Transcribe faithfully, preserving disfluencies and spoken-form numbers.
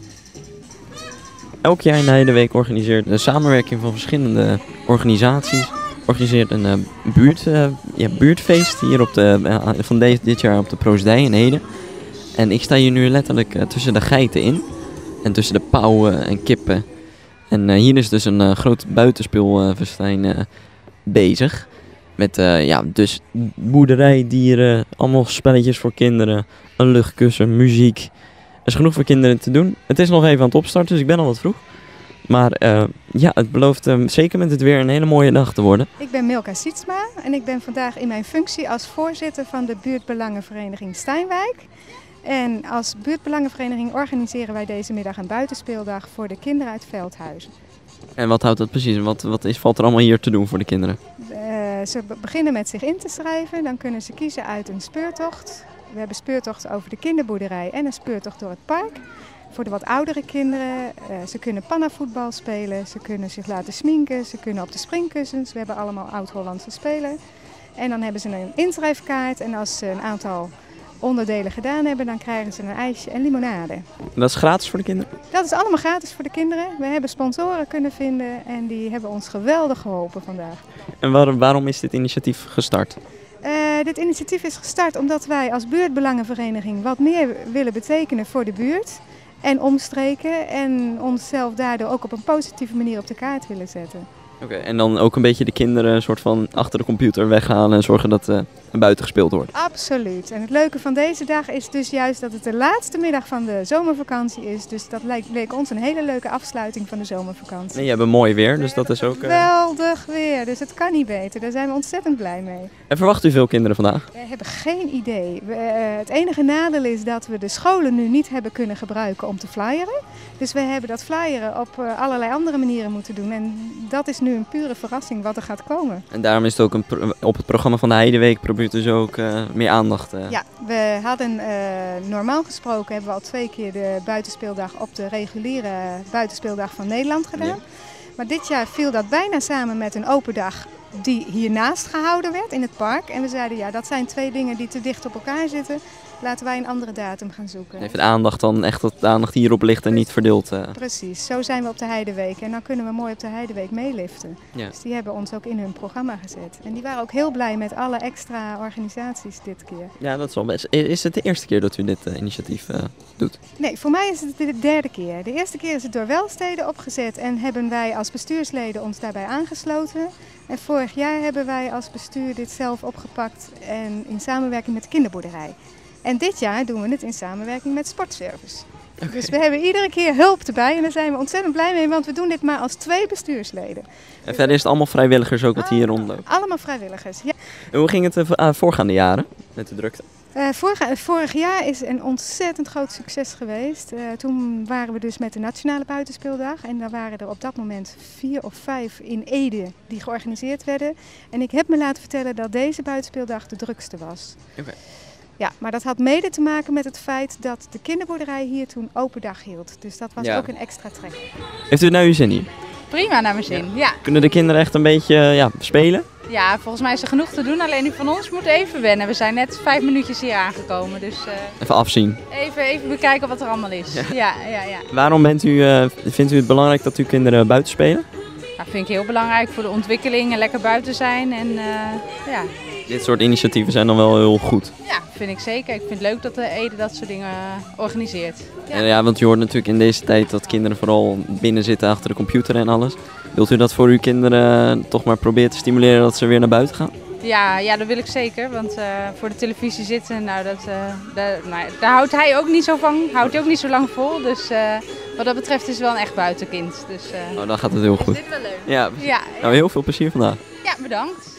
Elk jaar in de Heideweek organiseert de samenwerking van verschillende organisaties organiseert een uh, buurt, uh, ja, buurtfeest hier op de, uh, van deze, dit jaar op de Proosdij in Ede. En ik sta hier nu letterlijk uh, tussen de geiten in en tussen de pauwen en kippen. En uh, hier is dus een uh, groot buitenspeelfestijn uh, bezig. Met uh, ja, dus boerderijdieren, allemaal spelletjes voor kinderen, een luchtkussen, muziek. Er is genoeg voor kinderen te doen. Het is nog even aan het opstarten, dus ik ben al wat vroeg. Maar uh, ja, het belooft uh, zeker met het weer een hele mooie dag te worden. Ik ben Milka Sietsma en ik ben vandaag in mijn functie als voorzitter van de buurtbelangenvereniging Steinwijk. En als buurtbelangenvereniging organiseren wij deze middag een buitenspeeldag voor de kinderen uit Veldhuizen. En wat houdt dat precies? Wat, wat is, valt er allemaal hier te doen voor de kinderen? Uh, ze beginnen met zich in te schrijven, dan kunnen ze kiezen uit een speurtocht. We hebben speurtochten over de kinderboerderij en een speurtocht door het park. Voor de wat oudere kinderen, uh, ze kunnen pannavoetbal spelen, ze kunnen zich laten sminken, ze kunnen op de springkussens. We hebben allemaal oud-Hollandse spelen. En dan hebben ze een inschrijfkaart en als ze een aantal onderdelen gedaan hebben, dan krijgen ze een ijsje en limonade. En dat is gratis voor de kinderen? Dat is allemaal gratis voor de kinderen. We hebben sponsoren kunnen vinden en die hebben ons geweldig geholpen vandaag. En waar, waarom is dit initiatief gestart? Uh, dit initiatief is gestart omdat wij als buurtbelangenvereniging wat meer willen betekenen voor de buurt en omstreken en onszelf daardoor ook op een positieve manier op de kaart willen zetten. Oké, okay, en dan ook een beetje de kinderen een soort van achter de computer weghalen en zorgen dat uh, er buiten gespeeld wordt. Absoluut. En het leuke van deze dag is dus juist dat het de laatste middag van de zomervakantie is. Dus dat leek, leek ons een hele leuke afsluiting van de zomervakantie. En je hebt mooi weer, dus dat is ook... Uh... Geweldig weer, dus het kan niet beter. Daar zijn we ontzettend blij mee. En verwacht u veel kinderen vandaag? We hebben geen idee. We, uh, het enige nadeel is dat we de scholen nu niet hebben kunnen gebruiken om te flyeren. Dus we hebben dat flyeren op uh, allerlei andere manieren moeten doen. En dat is nu een pure verrassing wat er gaat komen. En daarom is het ook een pro- op het programma van de Heideweek probeert dus ook uh, meer aandacht. Uh. Ja, we hadden uh, normaal gesproken hebben we al twee keer de buitenspeeldag op de reguliere buitenspeeldag van Nederland gedaan. Ja. Maar dit jaar viel dat bijna samen met een open dag die hiernaast gehouden werd in het park. En we zeiden ja, dat zijn twee dingen die te dicht op elkaar zitten. Laten wij een andere datum gaan zoeken. Even de aandacht dan echt dat de aandacht hierop ligt en niet verdeeld. Uh. Precies, zo zijn we op de Heideweek. En dan kunnen we mooi op de Heideweek meeliften. Ja. Dus die hebben ons ook in hun programma gezet. En die waren ook heel blij met alle extra organisaties dit keer. Ja, dat is wel best. Is het de eerste keer dat u dit uh, initiatief uh, doet? Nee, voor mij is het de derde keer. De eerste keer is het door Welsteden opgezet en hebben wij als bestuursleden ons daarbij aangesloten. En vorig jaar hebben wij als bestuur dit zelf opgepakt en in samenwerking met de kinderboerderij. En dit jaar doen we het in samenwerking met Sportservice. Okay. Dus we hebben iedere keer hulp erbij en daar zijn we ontzettend blij mee, want we doen dit maar als twee bestuursleden. En dus verder is het allemaal vrijwilligers ook wat hier rondloopt? Allemaal vrijwilligers, ja. En hoe ging het de uh, voorgaande jaren met de drukte? Uh, vorig, vorig jaar is een ontzettend groot succes geweest. Uh, toen waren we dus met de Nationale Buitenspeeldag en daar waren er op dat moment vier of vijf in Ede die georganiseerd werden. En ik heb me laten vertellen dat deze buitenspeeldag de drukste was. Okay. Ja, maar dat had mede te maken met het feit dat de kinderboerderij hier toen open dag hield. Dus dat was ja. ook een extra trek. Heeft u nou uw zin hier? Prima naar mijn zin, ja. ja. Kunnen de kinderen echt een beetje ja, spelen? Ja, volgens mij is er genoeg te doen. Alleen die van ons moet even wennen. We zijn net vijf minuutjes hier aangekomen. Dus, uh, even afzien. Even, even bekijken wat er allemaal is. Ja. Ja, ja, ja. Waarom bent u, uh, vindt u het belangrijk dat uw kinderen buiten spelen? Dat vind ik heel belangrijk voor de ontwikkeling en lekker buiten zijn. En, uh, ja. Dit soort initiatieven zijn dan wel heel goed. Ja, vind ik zeker. Ik vind het leuk dat de Ede dat soort dingen organiseert. Ja. En ja, want je hoort natuurlijk in deze tijd dat kinderen vooral binnen zitten achter de computer en alles. Wilt u dat voor uw kinderen toch maar proberen te stimuleren dat ze weer naar buiten gaan? Ja, ja, dat wil ik zeker. Want uh, voor de televisie zitten, nou, dat, uh, daar, nou, daar houdt hij ook niet zo van. Houdt hij ook niet zo lang vol. Dus uh, wat dat betreft is het wel een echt buitenkind. Dus, uh, oh, dan gaat het heel goed. Is dit wel leuk? Ja, ja, nou, heel veel plezier vandaag. Ja, bedankt.